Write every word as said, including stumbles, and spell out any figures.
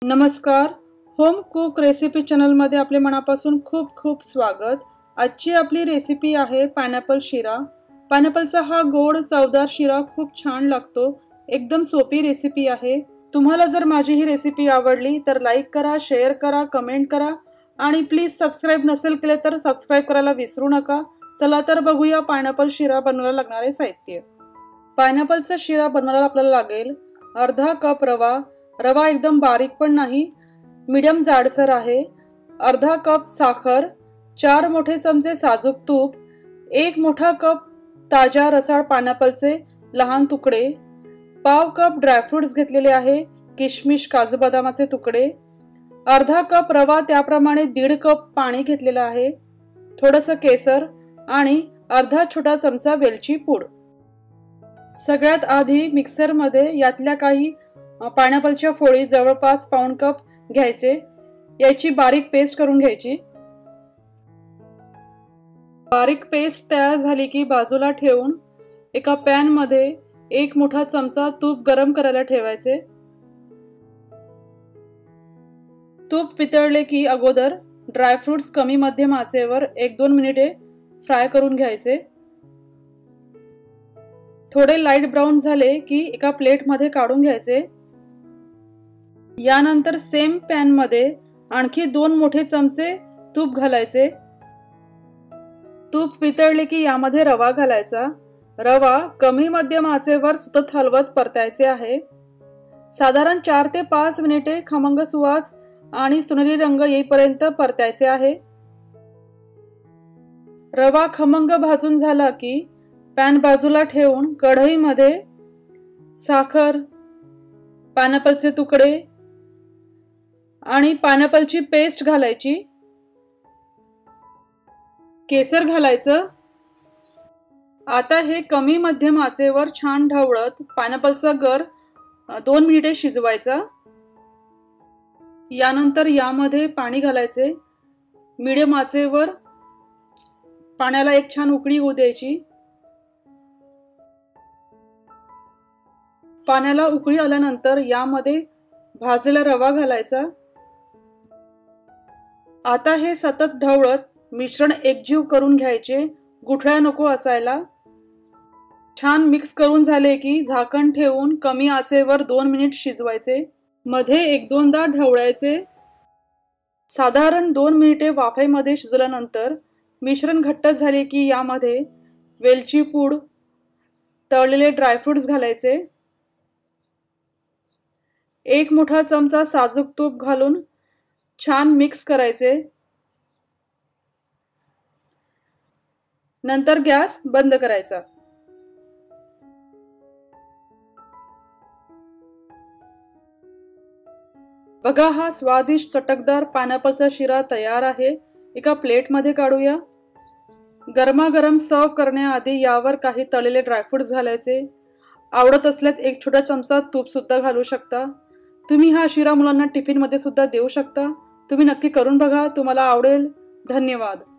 नमस्कार, home cook recipe चॅनलमध्ये आपले मनापासून खूप खूप स्वागत। आजची आपली रेसिपी आहे पायनॅपल शिरा। पायनॅपलचा हा गोड चवदार शिरा खूप छान लागतो। एकदम सोपी रेसिपी आहे। तुम्हाला जर माझी ही रेसिपी आवडली तर लाईक करा, शेअर करा, कमेंट करा आणि प्लीज सबस्क्राइब नसेल केले तर सबस्क्राइब करायला विसरू नका। चला तर बघूया पायनॅपल शिरा बनवायला लागणारे साहित्य। पायनॅपलचा शिरा बनवायला आपल्याला लागेल अर्धा कप रवा। रवा एकदम बारीक पण नाही, मीडियम जाडसर आहे। अर्धा कप साखर, चार मोठे चमचे साजूक तूप, एक मोठा कप ताजा रसाळ पायनॅपलचे लहान तुकडे, पाव कप ड्रायफ्रुट्स घेतलेले आहे, किशमिश काजू बदामाचे तुकडे, अर्धा कप रवा त्याप्रमाणे दीड कप पाणी घेतलेलं आहे, थोडंसं केसर आणि अर्धा छोटा चमचा वेलची पूड। सगळ्यात आधी मिक्सर मध्ये यातल्या काही पायनॅपलच्या फोडी जवळपास पाऊण कप घ्यायचे, याची बारीक पेस्ट करून घ्यायची। बारीक पेस्ट तयार झाली की बाजूला ठेवून एका पॅन मध्ये एक मोठा चमचा तूप गरम करायला ठेवायचे। तूप वितळले की अगोदर ड्रायफ्रुट्स कमी मध्यम आचेवर एक दोन मिनिटे फ्राय करून घ्यायचे। थोडे लाईट ब्राउन झाले की एका प्लेट मध्ये काढून घ्यायचे। यानंतर सेम पॅन मध्ये आणखी दोन मोठे चमचे तूप घालायचे। तूप वितळले की यामध्ये रवा घालायचा। रवा कमी मध्यम आचेवर सतत हलवत परतायचे आहे। साधारण चार ते पाच मिनिटे खमंग सुवास आणि सोनेरी रंग येईपर्यंत परतायचे आहे। रवा खमंग भाजून झाला की पॅन बाजूला ठेवून कढईमध्ये साखर, पायनॅपलचे तुकडे आणि पायनॅपलची पेस्ट घालायची, केसर घालायचं। आता हे कमी मध्यम आचेवर छान ढवळत पायनॅपलचा गर दोन मिनिटे शिजवायचा। यानंतर यामध्ये पाणी घालायचे। मीडियम आचेवर पाण्याला एक छान उकळी येऊ द्यायची। पाण्याला उकळी आल्यानंतर यामध्ये भाजलेला रवा घालायचा। आता हे सतत ढवळत मिश्रण एकजीव करून घ्यायचे, गुठळ्या नको असायला। छान मिक्स करून झाले की झाकण ठेवून कमी आचेवर दोन मिनिट शिजवायचे। मध्ये एक दोनदा ढवळायचे। साधारण दोन मिनिटे वाफेमध्ये शिजल्यानंतर मिश्रण घट्ट झाले की यामध्ये वेलची पूड, तळलेले ड्रायफ्रुट्स घालायचे। एक मोठा चमचा साजूक तूप घालून छान मिक्स करायचे। नंतर गॅस बंद करायचा। बघा, हा स्वादिष्ट चटकदार पायनॅपलचा शिरा तयार आहे। एका प्लेट मध्ये काढूया। गरमागरम सर्व करण्याआधी यावर काही तळलेले ड्रायफ्रुट्स घालायचे। आवडत असल्यास एक छोटा चमचा तूप सुद्धा घालू शकता। तुम्ही हा शिरा मुलांना टिफिन मध्ये सुद्धा देऊ शकता। तुम्ही नक्की करून बघा, तुम्हाला आवडेल। धन्यवाद।